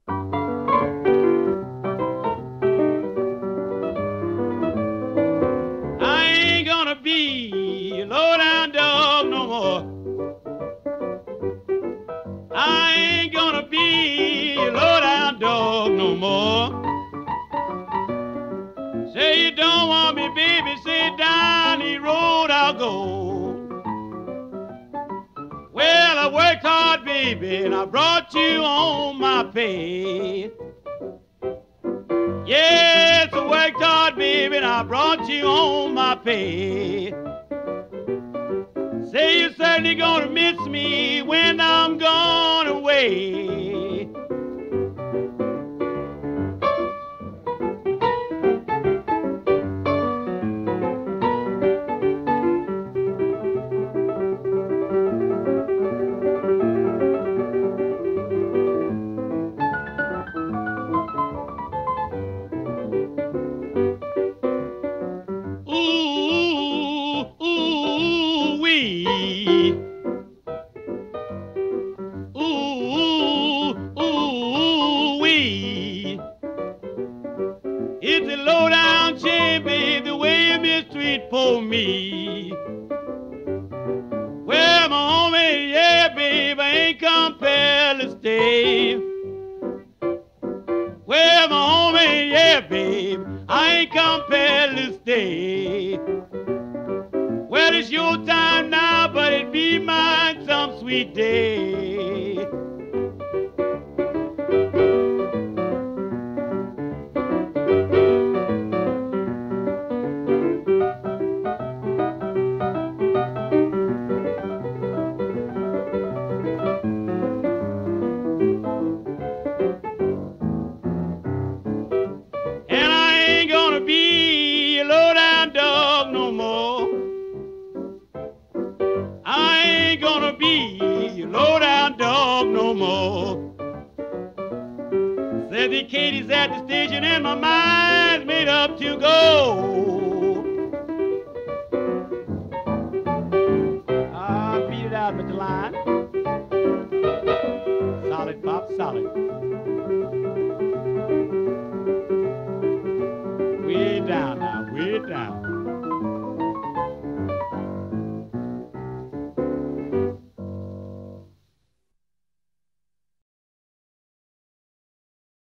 I ain't gonna be a low down dog no more. I ain't gonna be a low down dog no more. Say you don't want me, baby, say down the road I'll go. Well, I worked hard, baby, and I brought you on my pay. Yes, I worked hard, baby, and I brought you on my pay. Say you're certainly gonna miss me when I'm gone away. Ooh, ooh, wee. Ooh, ooh, wee. It's a low down shame, babe, the way you mistreat poor me. Well, my homie, yeah, babe, I ain't compelled to stay. Well, my homie, yeah, babe, I ain't compelled to stay. Well, it's your time now, but it be mine some sweet day. And I ain't gonna be a low down dog no more. I ain't gonna be a low down dog no more. Said the Katie's at the station and my mind's made up to go. Beat it out, Mr. Lion. Solid, Pop, solid. Way down now, way down.